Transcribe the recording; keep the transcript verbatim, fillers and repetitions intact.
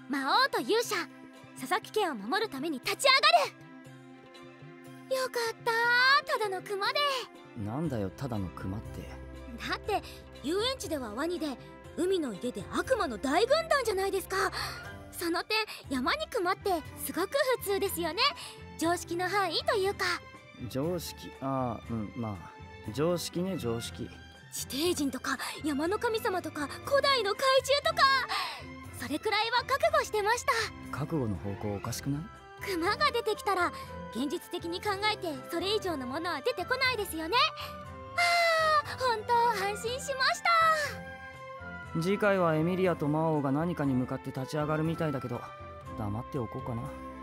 魔王と勇者、佐々木家を守るために立ち上がる。よかったー、ただのクマで。 なんだよただのクマって。 だって遊園地ではワニで、海の家で悪魔の大軍団じゃないですか。その点山にクマってすごく普通ですよね。常識の範囲というか。 常識、ああ、うん、まあ常識ね、常識。 地底人とか山の神様とか古代の怪獣とか、それくらいは覚悟してました。 覚悟の方向おかしくない？ クマが出てきたら現実的に考えてそれ以上のものは出てこないですよね。ああ、本当安心しました。 次回はエミリアと魔王が何かに向かって立ち上がるみたいだけど、黙っておこうかな。